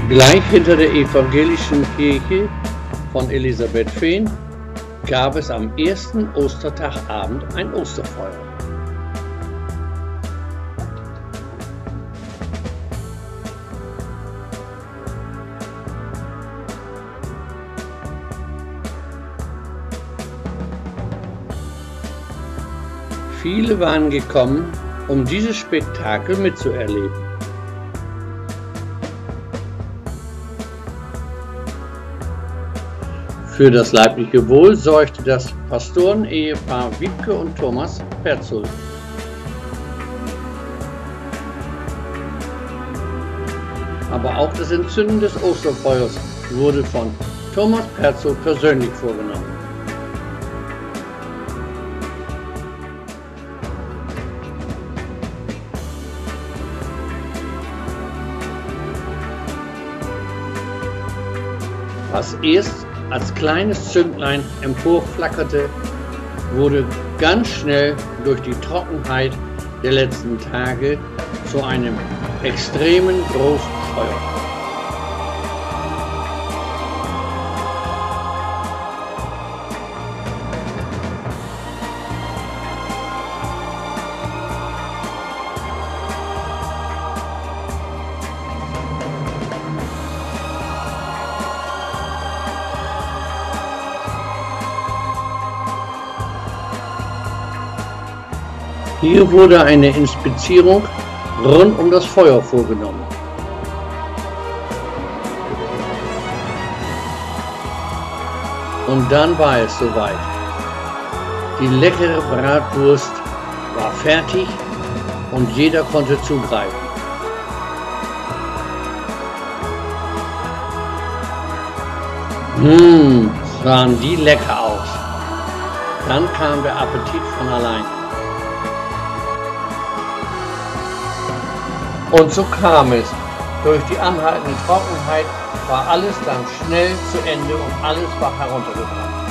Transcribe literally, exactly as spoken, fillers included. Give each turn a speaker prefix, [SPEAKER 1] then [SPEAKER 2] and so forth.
[SPEAKER 1] Gleich hinter der evangelischen Kirche von Elisabethfehn gab es am ersten Ostertagabend ein Osterfeuer. Viele waren gekommen, um dieses Spektakel mitzuerleben. Für das leibliche Wohl sorgte das Pastorenehepaar Wiebke und Thomas Perzold. Aber auch das Entzünden des Osterfeuers wurde von Thomas Perzold persönlich vorgenommen. Was erst als kleines Zünglein emporflackerte, wurde ganz schnell durch die Trockenheit der letzten Tage zu einem extremen großen Feuer. Hier wurde eine Inspizierung rund um das Feuer vorgenommen. Und dann war es soweit. Die leckere Bratwurst war fertig und jeder konnte zugreifen. Mmh, sahen die lecker aus. Dann kam der Appetit von allein. Und so kam es. Durch die anhaltende Trockenheit war alles dann schnell zu Ende und alles war heruntergebrannt.